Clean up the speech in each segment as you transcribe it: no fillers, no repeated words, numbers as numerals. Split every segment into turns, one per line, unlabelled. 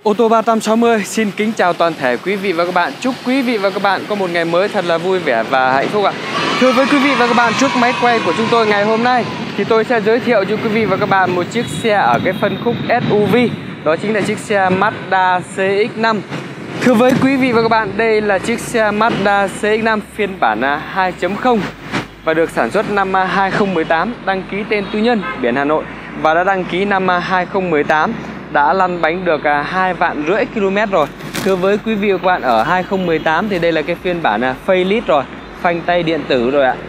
Ô tô 360 xin kính chào toàn thể quý vị và các bạn. Chúc quý vị và các bạn có một ngày mới thật là vui vẻ và hạnh phúc ạ. Thưa với quý vị và các bạn, trước máy quay của chúng tôi ngày hôm nay thì tôi sẽ giới thiệu cho quý vị và các bạn một chiếc xe ở cái phân khúc SUV. Đó chính là chiếc xe Mazda CX-5. Thưa với quý vị và các bạn, đây là chiếc xe Mazda CX-5 phiên bản 2.0 và được sản xuất năm 2018, đăng ký tên tư nhân, biển Hà Nội và đã đăng ký năm 2018. Đã lăn bánh được 2,5 vạn km rồi. Thưa với quý vị và các bạn, ở 2018 thì đây là cái phiên bản facelift rồi, phanh tay điện tử rồi ạ.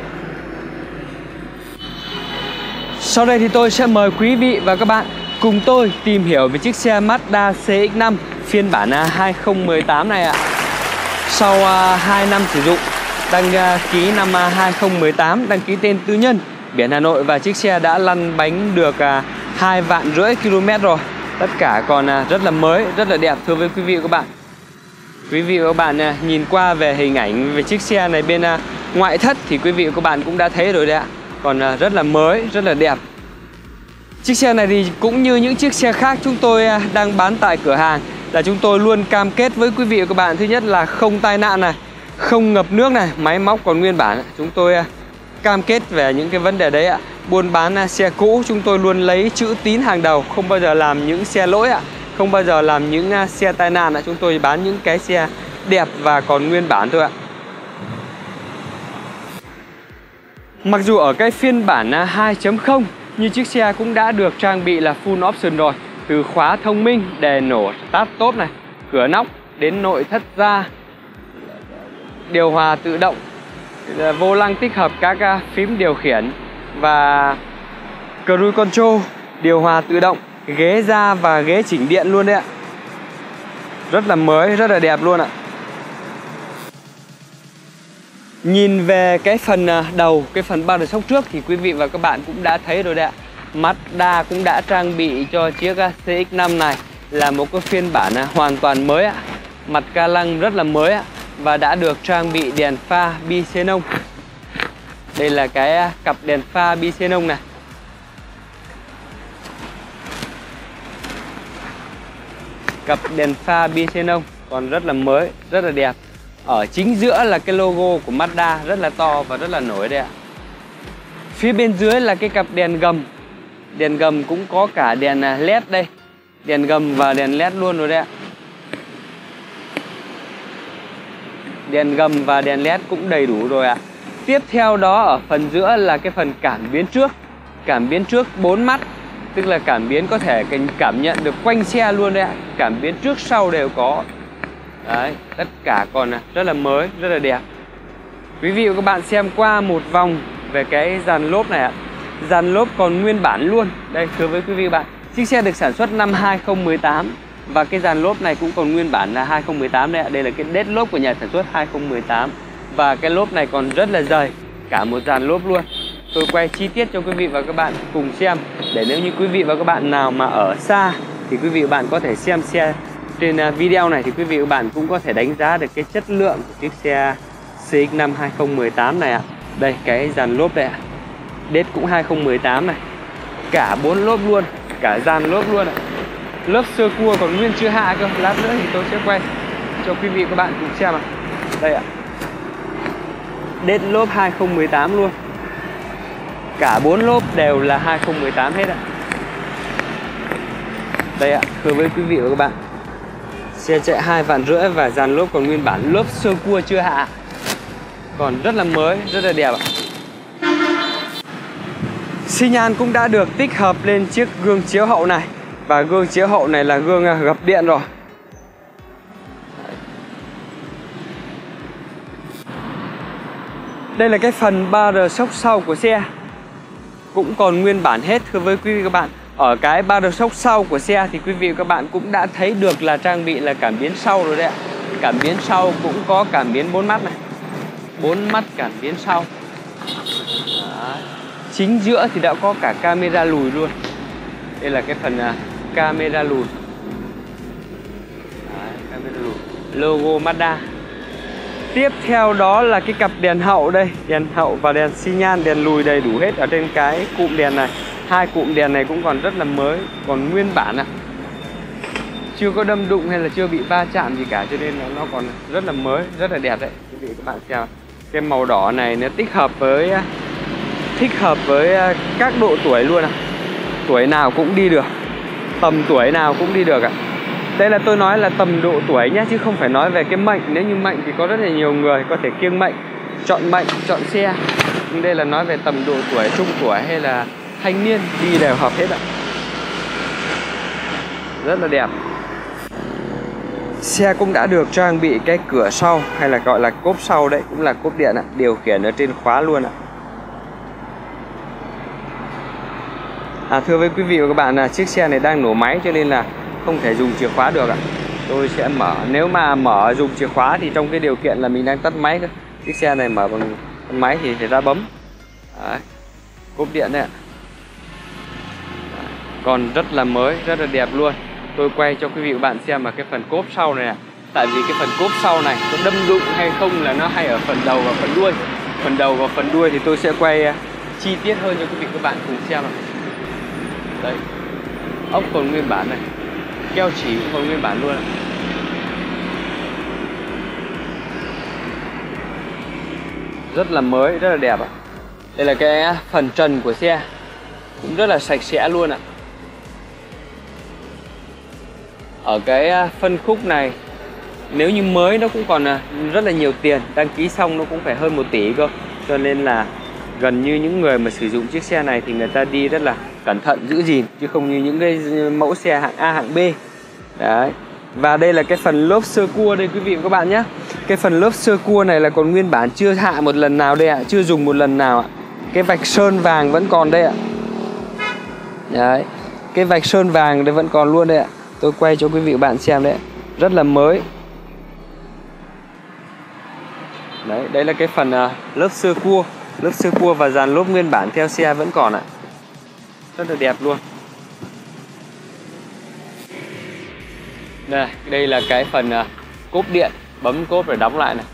Sau đây thì tôi sẽ mời quý vị và các bạn cùng tôi tìm hiểu về chiếc xe Mazda CX-5 phiên bản 2018 này ạ. Sau 2 năm sử dụng, đăng ký năm 2018, đăng ký tên tư nhân, biển Hà Nội và chiếc xe đã lăn bánh được 2,5 vạn km rồi. Tất cả còn rất là mới, rất là đẹp. Thưa với quý vị và các bạn, quý vị và các bạn nhìn qua về hình ảnh về chiếc xe này bên ngoại thất thì quý vị và các bạn cũng đã thấy rồi đấy ạ. Còn rất là mới, rất là đẹp. Chiếc xe này thì cũng như những chiếc xe khác chúng tôi đang bán tại cửa hàng, là chúng tôi luôn cam kết với quý vị và các bạn. Thứ nhất là không tai nạn này, không ngập nước này, máy móc còn nguyên bản. Chúng tôi cam kết về những cái vấn đề đấy ạ. Buôn bán xe cũ chúng tôi luôn lấy chữ tín hàng đầu, không bao giờ làm những xe lỗi ạ, không bao giờ làm những xe tai nạn ạ. Chúng tôi bán những cái xe đẹp và còn nguyên bản thôi ạ. Mặc dù ở cái phiên bản 2.0 như chiếc xe cũng đã được trang bị là full option rồi, từ khóa thông minh, đèn nổ start stop này, cửa nóc đến nội thất da, điều hòa tự động, vô lăng tích hợp các phím điều khiển và cruise control, điều hòa tự động, ghế da và ghế chỉnh điện luôn đấy ạ. Rất là mới, rất là đẹp luôn ạ. Nhìn về cái phần đầu, cái phần ba đờ sốc trước thì quý vị và các bạn cũng đã thấy rồi đấy ạ. Mazda cũng đã trang bị cho chiếc CX-5 này là một cái phiên bản hoàn toàn mới ạ. Mặt ca lăng rất là mới ạ và đã được trang bị đèn pha bi xenon. Đây là cái cặp đèn pha bi xenon này. Cặp đèn pha bi xenon còn rất là mới, rất là đẹp. Ở chính giữa là cái logo của Mazda rất là to và rất là nổi đây ạ. Phía bên dưới là cái cặp đèn gầm. Đèn gầm cũng có cả đèn LED đây. Đèn gầm và đèn LED luôn rồi đấy ạ. Đèn gầm và đèn LED cũng đầy đủ rồi ạ. Tiếp theo đó ở phần giữa là cái phần cảm biến trước. Cảm biến trước 4 mắt, tức là cảm biến có thể cảm nhận được quanh xe luôn đấy ạ. Cảm biến trước sau đều có. Đấy, tất cả còn rất là mới, rất là đẹp. Quý vị và các bạn xem qua một vòng về cái dàn lốp này ạ. Dàn lốp còn nguyên bản luôn. Đây, thưa với quý vị và bạn, chiếc xe được sản xuất năm 2018 và cái dàn lốp này cũng còn nguyên bản là 2018 đây ạ. Đây là cái đét lốp của nhà sản xuất 2018 và cái lốp này còn rất là dày, cả một dàn lốp luôn. Tôi quay chi tiết cho quý vị và các bạn cùng xem, để nếu như quý vị và các bạn nào mà ở xa thì quý vị và bạn có thể xem xe trên video này, thì quý vị và các bạn cũng có thể đánh giá được cái chất lượng của chiếc xe CX-5 2018 này ạ. Đây, cái dàn lốp đây ạ. Đét cũng 2018 này. Cả 4 lốp luôn, cả dàn lốp luôn ạ. Lớp sơ cua còn nguyên chưa hạ cơ. Lát nữa thì tôi sẽ quay cho quý vị và các bạn cùng xem ạ. Đây ạ. Đét lốp 2018 luôn. Cả 4 lốp đều là 2018 hết ạ. Đây ạ, thưa với quý vị và các bạn, xe chạy 2,5 vạn và dàn lốp còn nguyên bản, lốp sơ cua chưa hạ, còn rất là mới, rất là đẹp ạ. Xi nhan cũng đã được tích hợp lên chiếc gương chiếu hậu này, và gương chiếu hậu này là gương gập điện rồi. Đây là cái phần ba đờ sốc sau của xe, cũng còn nguyên bản hết. Thưa với quý vị và các bạn, ở cái ba đờ sốc sau của xe thì quý vị và các bạn cũng đã thấy được là trang bị là cảm biến sau rồi đấy ạ. Cảm biến sau cũng có cảm biến 4 mắt này, 4 mắt cảm biến sau. Đó. Chính giữa thì đã có cả camera lùi luôn. Đây là cái phần camera lùi. Đấy, camera lùi, logo Mazda. Tiếp theo đó là cái cặp đèn hậu đây, đèn hậu và đèn xi nhan, đèn lùi đầy đủ hết ở trên cái cụm đèn này. Hai cụm đèn này cũng còn rất là mới, còn nguyên bản ạ. chưa có đâm đụng hay là chưa bị va chạm gì cả, cho nên là nó còn rất là mới, rất là đẹp đấy quý vị các bạn xem. Cái màu đỏ này nó thích hợp với các độ tuổi luôn. Tuổi nào cũng đi được, tầm tuổi nào cũng đi được ạ. Đây là tôi nói là tầm độ tuổi nhé, chứ không phải nói về cái mệnh. Nếu như mệnh thì có rất là nhiều người có thể kiêng mệnh, chọn xe. Nhưng đây là nói về tầm độ tuổi, trung tuổi hay là thanh niên đi đều hợp hết ạ. Rất là đẹp. Xe cũng đã được trang bị cái cửa sau, hay là gọi là cốp sau đấy, cũng là cốp điện ạ, điều khiển ở trên khóa luôn ạ. Thưa với quý vị và các bạn là chiếc xe này đang nổ máy cho nên là không thể dùng chìa khóa được ạ. Tôi sẽ mở, nếu mà mở dùng chìa khóa thì trong cái điều kiện là mình đang tắt máy cơ. Chiếc xe này mở bằng máy thì phải ra bấm. Đấy, cốp điện đấy ạ. Còn rất là mới, rất là đẹp luôn. Tôi quay cho quý vị và các bạn xem mà cái phần cốp sau này ạ. Tại vì cái phần cốp sau này có đâm đụng hay không là nó hay ở phần đầu và phần đuôi. Phần đầu và phần đuôi thì tôi sẽ quay chi tiết hơn cho quý vị và các bạn cùng xem ạ. Đây, ốc còn nguyên bản này, keo chỉ cũng còn nguyên bản luôn ạ. Rất là mới, rất là đẹp ạ. Đây là cái phần trần của xe, cũng rất là sạch sẽ luôn ạ. Ở cái phân khúc này, nếu như mới nó cũng còn rất là nhiều tiền, đăng ký xong nó cũng phải hơn 1 tỷ cơ. Cho nên là gần như những người mà sử dụng chiếc xe này thì người ta đi rất là cẩn thận giữ gìn, chứ không như những cái mẫu xe hạng A, hạng B. Đấy. Và đây là cái phần lốp sơ cua đây quý vị và các bạn nhé. Cái phần lốp sơ cua này là còn nguyên bản, chưa hạ một lần nào đây ạ, chưa dùng một lần nào ạ. Cái vạch sơn vàng vẫn còn đây ạ. Đấy, cái vạch sơn vàng đây vẫn còn luôn đây ạ. Tôi quay cho quý vị và bạn xem đấy, rất là mới. Đấy, đây là cái phần lớp sơ cua và dàn lốp nguyên bản theo xe vẫn còn ạ. Rất là đẹp luôn. Đây là cái phần cốp điện, bấm cốp để đóng lại này.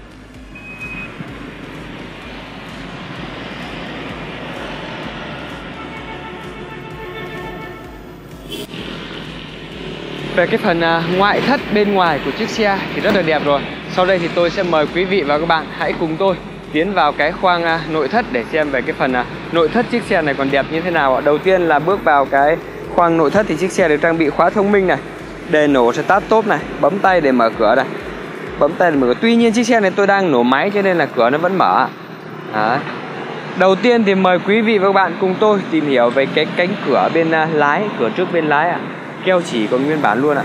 Về cái phần ngoại thất bên ngoài của chiếc xe thì rất là đẹp rồi. Sau đây thì tôi sẽ mời quý vị và các bạn hãy cùng tôi tiến vào cái khoang nội thất để xem về cái phần nội thất chiếc xe này còn đẹp như thế nào ạ. Đầu tiên là bước vào cái khoang nội thất thì chiếc xe được trang bị khóa thông minh này, đề nổ start top này, bấm tay để mở cửa này, bấm tay để mở cửa. Tuy nhiên chiếc xe này tôi đang nổ máy cho nên là cửa nó vẫn mở. Đấy. Đầu tiên thì mời quý vị và các bạn cùng tôi tìm hiểu về cái cánh cửa bên lái, cửa trước bên lái ạ. Keo chỉ còn nguyên bản luôn ạ.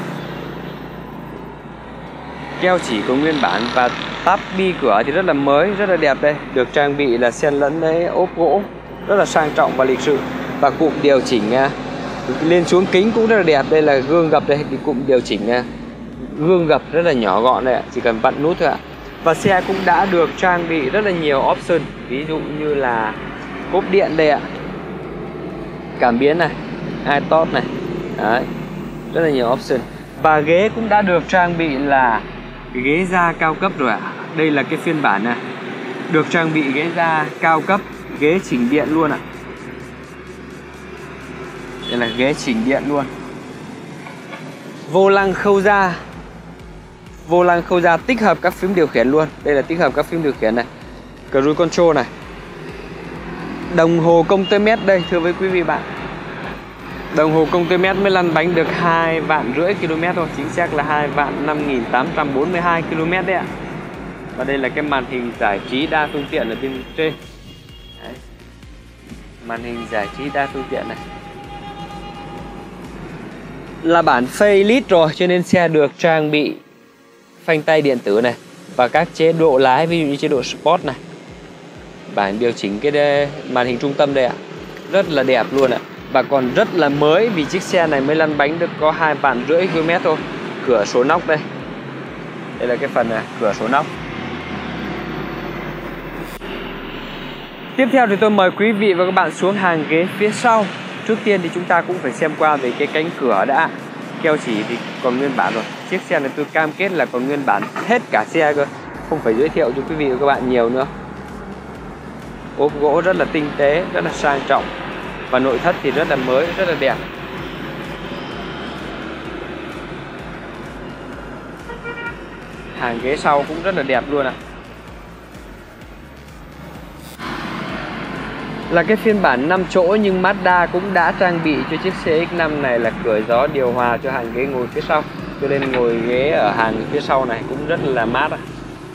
Keo chỉ còn nguyên bản và táp bi cửa thì rất là mới, rất là đẹp đây. Được trang bị là xen lẫn đấy ốp gỗ, rất là sang trọng và lịch sự. Và cụm điều chỉnh lên xuống kính cũng rất là đẹp. Đây là gương gập đây, thì cụm điều chỉnh gương gập rất là nhỏ gọn đây ạ, chỉ cần vặn nút thôi ạ. Và xe cũng đã được trang bị rất là nhiều option, ví dụ như là cốp điện đây ạ, cảm biến này, iTop này. Đấy, rất là nhiều option. Và ghế cũng đã được trang bị là ghế da cao cấp rồi ạ. Đây là cái phiên bản này, được trang bị ghế da cao cấp, ghế chỉnh điện luôn ạ. Đây là ghế chỉnh điện luôn. Vô lăng khâu da tích hợp các phím điều khiển luôn. Đây là tích hợp các phím điều khiển này, cruise control này. Đồng hồ công tơ mét đây thưa với quý vị bạn. Đồng hồ công tơ mét mới lăn bánh được 2,5 vạn km thôi, chính xác là 2.5842 km đấy ạ. Và đây là cái màn hình giải trí đa phương tiện ở bên trên. Đấy. Màn hình giải trí đa phương tiện này. Là bản facelift rồi cho nên xe được trang bị phanh tay điện tử này và các chế độ lái, ví dụ như chế độ Sport này. Bản điều chỉnh cái màn hình trung tâm đây ạ. Rất là đẹp luôn ạ. Và còn rất là mới vì chiếc xe này mới lăn bánh được có 2,5 vạn km thôi. Cửa sổ nóc đây. Đây là cái phần cửa sổ nóc. Tiếp theo thì tôi mời quý vị và các bạn xuống hàng ghế phía sau. Trước tiên thì chúng ta cũng phải xem qua về cái cánh cửa đã. Keo chỉ thì còn nguyên bản rồi. Chiếc xe này tôi cam kết là còn nguyên bản hết cả xe cơ, không phải giới thiệu cho quý vị và các bạn nhiều nữa. Ốp gỗ rất là tinh tế, rất là sang trọng. Và nội thất thì rất là mới, rất là đẹp. Hàng ghế sau cũng rất là đẹp luôn ạ. Là cái phiên bản 5 chỗ nhưng Mazda cũng đã trang bị cho chiếc CX-5 này là cửa gió điều hòa cho hàng ghế ngồi phía sau. Cho nên ngồi ghế ở hàng phía sau này cũng rất là mát ạ.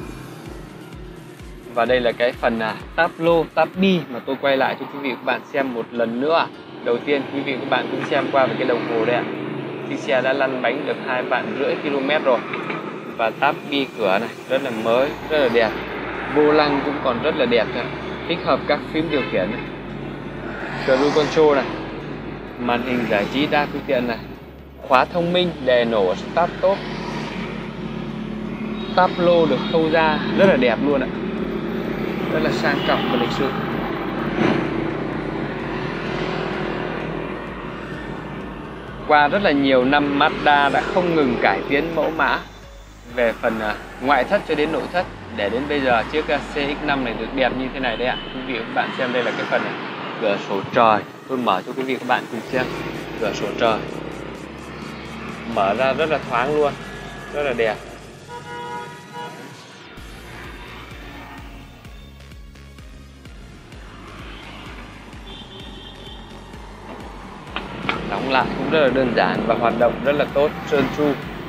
Và đây là cái phần táp lô, táp bi mà tôi quay lại cho quý vị và các bạn xem một lần nữa. Đầu tiên quý vị và các bạn cũng xem qua về cái đồng hồ đây ạ. Chiếc xe đã lăn bánh được 2,5 vạn km rồi. Và táp bi cửa này rất là mới, rất là đẹp. Vô lăng cũng còn rất là đẹp nữa. Tích hợp các phím điều khiển này, cruise control này, màn hình giải trí đa phương tiện này, khóa thông minh, đèn nổ start stop, táp lô được khâu ra rất là đẹp luôn ạ, rất là sang trọng và lịch sự. Qua rất là nhiều năm, Mazda đã không ngừng cải tiến mẫu mã về phần ngoại thất cho đến nội thất, để đến bây giờ chiếc CX-5 này được đẹp như thế này đấy ạ. Quý vị và các bạn xem đây là cái phần cửa sổ trời. Tôi mở cho quý vị và các bạn cùng xem cửa sổ trời. Mở ra rất là thoáng luôn, rất là đẹp. Đóng lại cũng rất là đơn giản và hoạt động rất là tốt, trơn tru.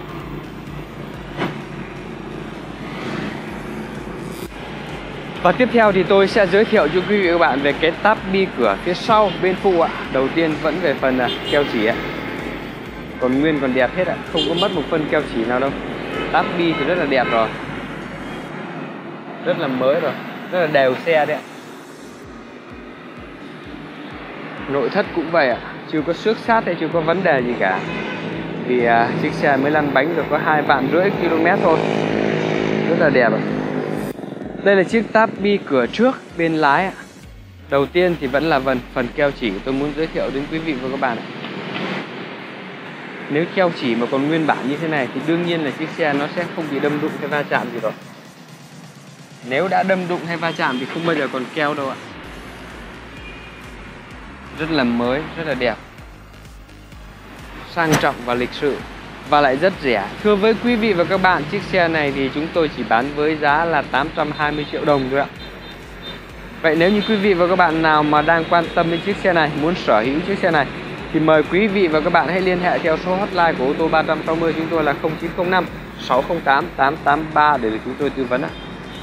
Và tiếp theo thì tôi sẽ giới thiệu cho quý vị và các bạn về cái táp bi cửa phía sau bên phụ ạ. Đầu tiên vẫn về phần keo chỉ ạ. Còn nguyên còn đẹp hết ạ, không có mất một phân keo chỉ nào đâu. Táp bi thì rất là đẹp rồi, rất là mới rồi, rất là đều xe đấy ạ. Nội thất cũng vậy ạ, chưa có xước sát hay chưa có vấn đề gì cả. Vì chiếc xe mới lăn bánh được có 2,5 vạn km thôi. Rất là đẹp ạ. Đây là chiếc táp bi cửa trước bên lái ạ. Đầu tiên thì vẫn là phần keo chỉ tôi muốn giới thiệu đến quý vị và các bạn ạ. Nếu keo chỉ mà còn nguyên bản như thế này thì đương nhiên là chiếc xe nó sẽ không bị đâm đụng hay va chạm gì rồi. Nếu đã đâm đụng hay va chạm thì không bao giờ còn keo đâu ạ. Rất là mới, rất là đẹp, sang trọng và lịch sự, và lại rất rẻ. Thưa với quý vị và các bạn, chiếc xe này thì chúng tôi chỉ bán với giá là 820 triệu đồng thôi ạ. Vậy nếu như quý vị và các bạn nào mà đang quan tâm đến chiếc xe này, muốn sở hữu chiếc xe này, thì mời quý vị và các bạn hãy liên hệ theo số hotline của ô tô 360 chúng tôi là 0905 608 883 để được chúng tôi tư vấn ạ.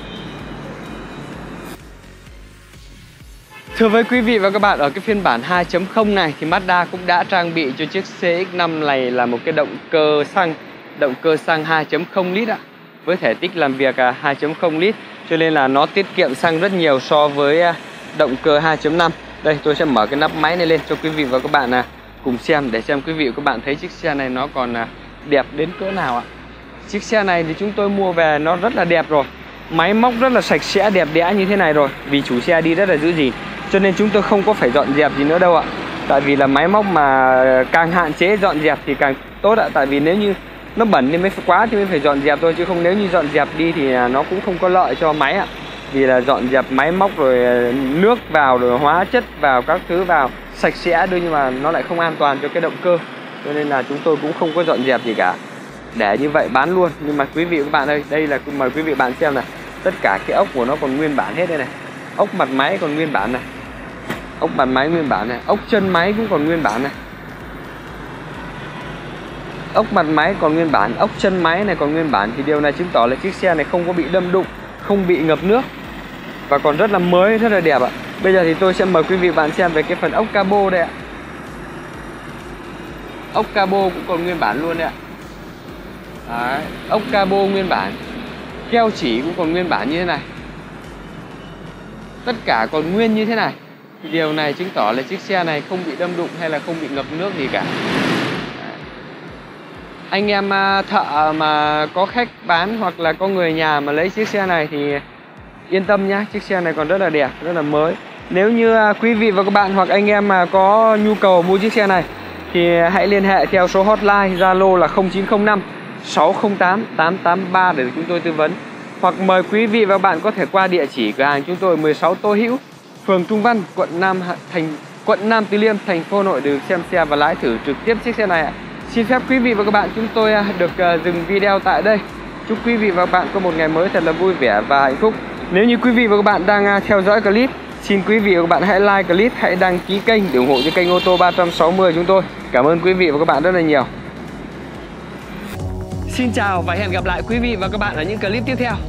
Thưa với quý vị và các bạn, ở cái phiên bản 2.0 này thì Mazda cũng đã trang bị cho chiếc CX-5 này là một cái động cơ xăng 2.0 lít ạ. Với thể tích làm việc 2.0 lít, cho nên là nó tiết kiệm xăng rất nhiều so với động cơ 2.5. Đây, tôi sẽ mở cái nắp máy này lên cho quý vị và các bạn cùng xem, để xem quý vị và các bạn thấy chiếc xe này nó còn đẹp đến cỡ nào ạ. Chiếc xe này thì chúng tôi mua về nó rất là đẹp rồi, máy móc rất là sạch sẽ đẹp đẽ như thế này rồi, vì chủ xe đi rất là giữ gìn, cho nên chúng tôi không có phải dọn dẹp gì nữa đâu ạ. Tại vì là máy móc mà càng hạn chế dọn dẹp thì càng tốt ạ. Tại vì nếu như nó bẩn thì mới quá thì mới phải dọn dẹp thôi, chứ không nếu như dọn dẹp đi thì nó cũng không có lợi cho máy ạ. Vì là dọn dẹp máy móc rồi nước vào rồi hóa chất vào các thứ vào sạch sẽ đôi, nhưng mà nó lại không an toàn cho cái động cơ, cho nên là chúng tôi cũng không có dọn dẹp gì cả, để như vậy bán luôn. Nhưng mà quý vị và các bạn ơi, đây là mời quý vị bạn xem này, tất cả cái ốc của nó còn nguyên bản hết đây này. Ốc mặt máy còn nguyên bản này, ốc mặt máy nguyên bản này, ốc chân máy cũng còn nguyên bản này, ốc mặt máy còn nguyên bản, ốc chân máy này còn nguyên bản. Thì điều này chứng tỏ là chiếc xe này không có bị đâm đụng, không bị ngập nước, và còn rất là mới, rất là đẹp ạ. Bây giờ thì tôi sẽ mời quý vị bạn xem về cái phần ốc cabo đây ạ. Ốc cabo cũng còn nguyên bản luôn đấy ạ. Đấy, ốc cabo nguyên bản, keo chỉ cũng còn nguyên bản như thế này, tất cả còn nguyên như thế này. Thì điều này chứng tỏ là chiếc xe này không bị đâm đụng hay là không bị ngập nước gì cả. Anh em thợ mà có khách bán hoặc là có người nhà mà lấy chiếc xe này thì yên tâm nhá, chiếc xe này còn rất là đẹp, rất là mới. Nếu như quý vị và các bạn hoặc anh em mà có nhu cầu mua chiếc xe này thì hãy liên hệ theo số hotline Zalo là 0905 608 883 để chúng tôi tư vấn. Hoặc mời quý vị và các bạn có thể qua địa chỉ cửa hàng chúng tôi 16 Tô Hữu, phường Trung Văn, quận Nam Từ Liêm, thành phố Hà Nội để được xem xe và lái thử trực tiếp chiếc xe này ạ. Xin phép quý vị và các bạn, chúng tôi được dừng video tại đây. Chúc quý vị và các bạn có một ngày mới thật là vui vẻ và hạnh phúc. Nếu như quý vị và các bạn đang theo dõi clip, xin quý vị và các bạn hãy like clip, hãy đăng ký kênh để ủng hộ cho kênh ô tô 360 chúng tôi. Cảm ơn quý vị và các bạn rất là nhiều. Xin chào và hẹn gặp lại quý vị và các bạn ở những clip tiếp theo.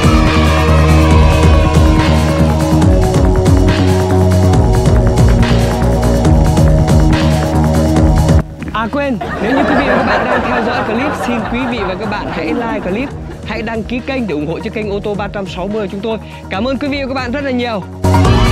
À quên, nếu như quý vị và các bạn đang theo dõi clip, xin quý vị và các bạn hãy like clip, hãy đăng ký kênh để ủng hộ cho kênh ô tô 360 chúng tôi. Cảm ơn quý vị và các bạn rất là nhiều.